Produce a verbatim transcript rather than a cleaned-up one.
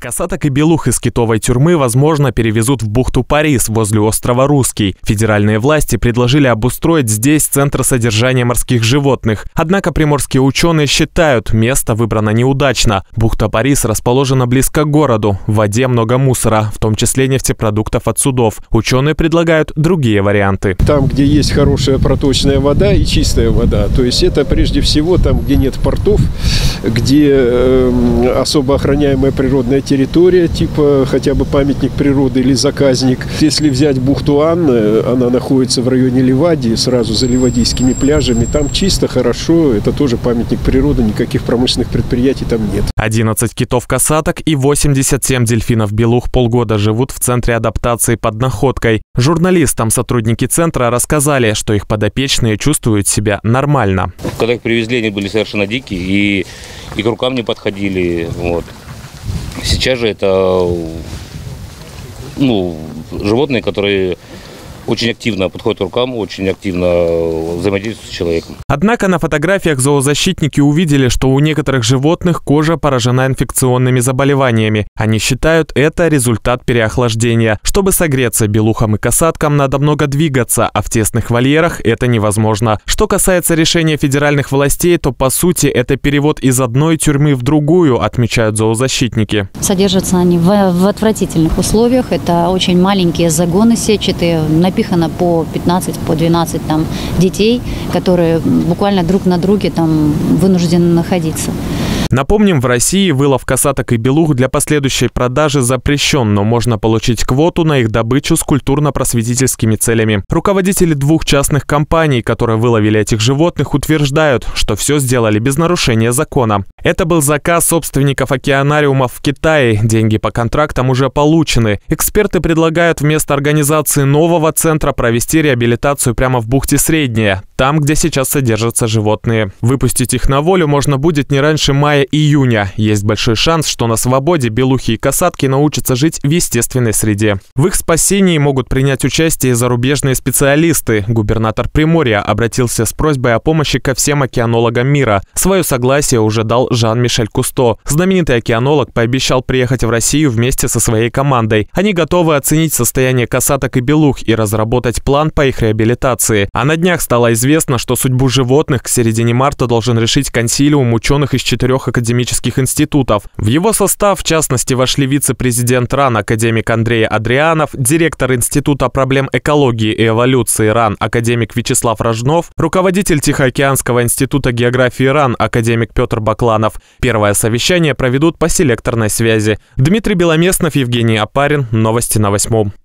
Касаток и белух из китовой тюрьмы, возможно, перевезут в бухту Парис возле острова Русский. Федеральные власти предложили обустроить здесь центр содержания морских животных. Однако приморские ученые считают, место выбрано неудачно. Бухта Парис расположена близко к городу. В воде много мусора, в том числе нефтепродуктов от судов. Ученые предлагают другие варианты. Там, где есть хорошая проточная вода и чистая вода, то есть это прежде всего там, где нет портов, где э, особо охраняемая природная территория, территория, типа хотя бы памятник природы или заказник. Если взять бухту Анны, она находится в районе Ливадии, сразу за ливадийскими пляжами. Там чисто, хорошо, это тоже памятник природы, никаких промышленных предприятий там нет. одиннадцать китов-касаток и восемьдесят семь дельфинов-белух полгода живут в центре адаптации под Находкой. Журналистам сотрудники центра рассказали, что их подопечные чувствуют себя нормально. Когда их привезли, они были совершенно дикие и, и к рукам не подходили. Вот. Сейчас же это ну, животные, которые очень активно подходят к рукам, очень активно взаимодействуют с человеком. Однако на фотографиях зоозащитники увидели, что у некоторых животных кожа поражена инфекционными заболеваниями. Они считают, это результат переохлаждения. Чтобы согреться белухам и касаткам, надо много двигаться, а в тесных вольерах это невозможно. Что касается решения федеральных властей, то по сути это перевод из одной тюрьмы в другую, отмечают зоозащитники. Содержатся они в, в отвратительных условиях. Это очень маленькие загоны сетчатые, напихано по пятнадцать, по двенадцать там детей, которые буквально друг на друге там вынуждены находиться. Напомним, в России вылов касаток и белух для последующей продажи запрещен, но можно получить квоту на их добычу с культурно-просветительскими целями. Руководители двух частных компаний, которые выловили этих животных, утверждают, что все сделали без нарушения закона. Это был заказ собственников океанариумов в Китае. Деньги по контрактам уже получены. Эксперты предлагают вместо организации нового центра провести реабилитацию прямо в бухте Средняя, там, где сейчас содержатся животные. Выпустить их на волю можно будет не раньше мая-июня. Есть большой шанс, что на свободе белухи и касатки научатся жить в естественной среде. В их спасении могут принять участие зарубежные специалисты. Губернатор Приморья обратился с просьбой о помощи ко всем океанологам мира. Свое согласие уже дал Жан-Мишель Кусто. Знаменитый океанолог пообещал приехать в Россию вместе со своей командой. Они готовы оценить состояние касаток и белух и разработать план по их реабилитации. А на днях стало известно, что судьбу животных к середине марта должен решить консилиум ученых из четырех академических институтов. В его состав, в частности, вошли вице-президент РАН академик Андрей Адрианов, директор Института проблем экологии и эволюции РАН академик Вячеслав Рожнов, руководитель Тихоокеанского института географии РАН академик Петр Бакланов. Первое совещание проведут по селекторной связи. Дмитрий Беломестнов, Евгений Опарин. Новости на восьмом.